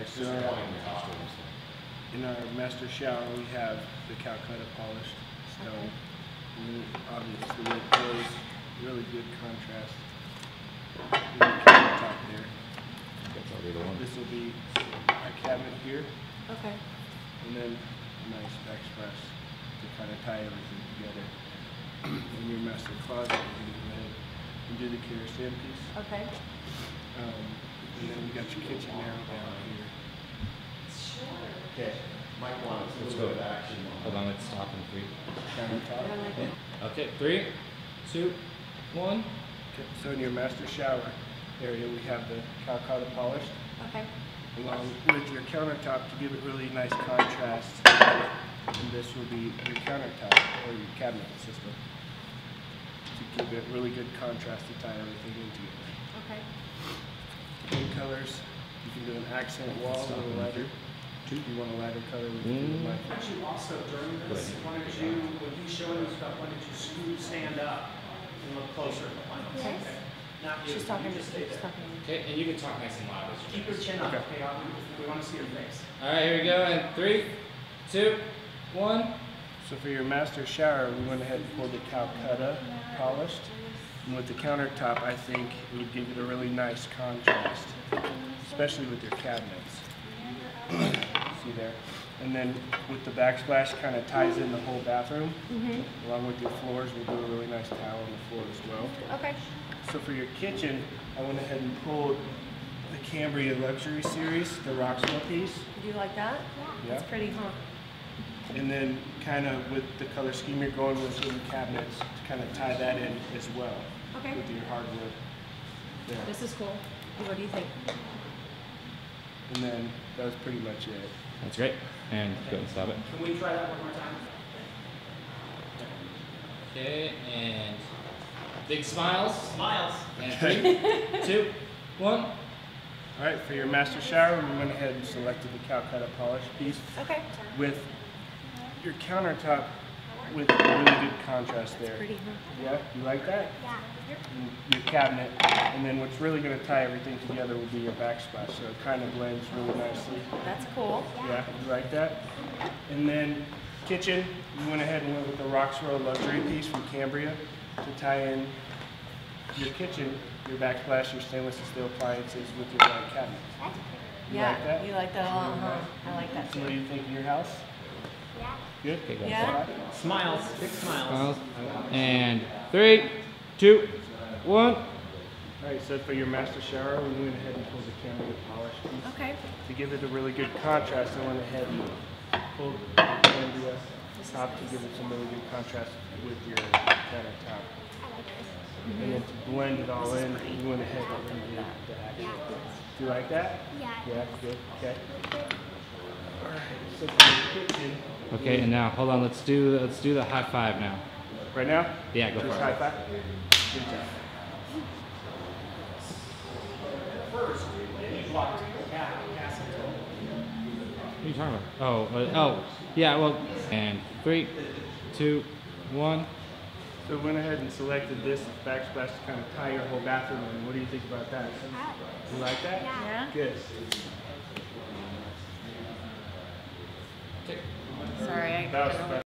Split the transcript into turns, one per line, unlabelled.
Okay, so in our master shower we have the Calcutta polished stone. And obviously it goes really good contrast. The countertop there. This will be our cabinet here.
Okay.
And then a nice backsplash to kind of tie everything together. In your master closet, we're going to go ahead and do the kerosene piece.
Okay.
And then we got your kitchen narrow down here.
Okay. Mike wants a little bit of action.
Hold on, let's stop in 3.
Countertop.
Okay, 3, 2, 1.
Okay, so in your master shower area, we have the Calcutta polished,
Okay.
along with your countertop to give it really nice contrast. And this will be your countertop or your cabinet system to give it really good contrast to tie everything in together.
Okay.
Paint colors, you can do an accent wall or a lighter. If you want a lighter color, we can do a light.
Why don't you also, during this, why don't you, when he's showing you stuff, why don't you stand up and look closer at the final?
Yes.
Okay. Not you.
She's talking
You
to
just stay
she's
there.
talking to me.
Okay, and you can talk nice and loud.
Keep your chin up,
Okay.
okay? We want to see your face.
All right, here we go. And 3, 2, 1.
So for your master shower, we went ahead and pulled the Calcutta polished. And with the countertop, I think it would give it a really nice contrast, especially with your cabinets. See there? And then with the backsplash, kind of ties in the whole bathroom. Along with your floors, we'll do a really nice tile on the floor as well.
Okay.
So for your kitchen, I went ahead and pulled the Cambria Luxury Series, the Roxwell piece.
Do you like that?
Yeah.
That's pretty, huh?
And then kind of with the color scheme you're going with in the cabinets, to kind of tie that in as well.
Okay.
With your hardwood there.
This is cool. What do you think?
And then that was pretty much it.
That's great. And go and stop it.
Can we try that one more time?
Okay, and big smiles.
Smiles.
And 3, 2, 1.
All right, for your master shower, we went ahead and selected the Calcutta polish piece
Okay.
with your countertop with really good contrast there.
Pretty, huh?
Yeah, you like that?
Yeah.
And your cabinet, and then what's really going to tie everything together will be your backsplash, so it kind of blends really nicely.
That's cool.
Yeah, you like that? And then kitchen, we went ahead and went with the Roxrow luxury piece from Cambria to tie in your kitchen, your backsplash, your stainless steel appliances with your white cabinets. You
Yeah.
like that?
You like that a lot, huh? I like that
So what do
too.
you think of your house?
Yeah.
Good?
Okay, go.
Yeah?
Smiles. Big smiles.
Smiles. And 3, 2, 1.
All right, so for your master shower, we went ahead and pulled the Cambria polish piece.
Okay.
To give it a really good contrast, I went ahead and pulled the Cambria top to give it some really good contrast with your countertop. And then to blend it all in, we went ahead and redid the accent. Do you like that?
Yeah.
Yeah, good, okay. Alright, so for the kitchen,
Okay, and now hold on. Let's do the high five now.
right now?
Yeah, go for
Just
it.
high five? Good job.
First, you walk to the castle.
What are you talking about? Oh, yeah. Well, and 3, 2, 1.
So we went ahead and selected this backsplash to kind of tie your whole bathroom in. What do you think about that? You like that?
Yeah?
Good.
Sorry,
That was